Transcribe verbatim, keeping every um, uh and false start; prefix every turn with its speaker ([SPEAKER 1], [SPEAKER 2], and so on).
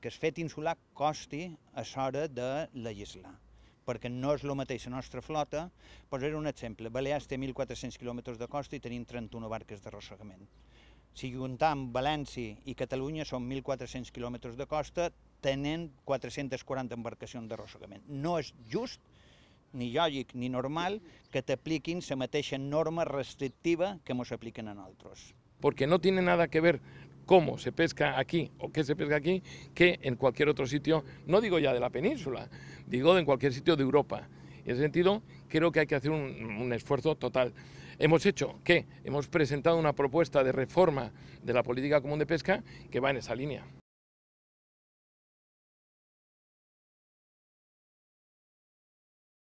[SPEAKER 1] que el fet insular costi a l'hora de legislar, perquè no és el mateix la nostra flota. Posaré un exemple: Balears té mil quatre-cents quilòmetres de costa i tenim trenta-una barques d'arrossegament. Si juntem València i Catalunya són mil quatre-cents quilòmetres de costa, tenen quatre-centes quaranta embarcacions d'arrossegament. No és just, ni lògic ni normal que t'apliquin la mateixa norma restrictiva que ens apliquen a nosaltres.
[SPEAKER 2] Porque no tiene nada que ver cómo se pesca aquí o qué se pesca aquí que en cualquier otro sitio, no digo ya de la península, digo en cualquier sitio de Europa. En ese sentido, creo que hay que hacer un, un esfuerzo total. Hemos hecho, ¿qué? Hemos presentado una propuesta de reforma de la política común de pesca que va en esa línea.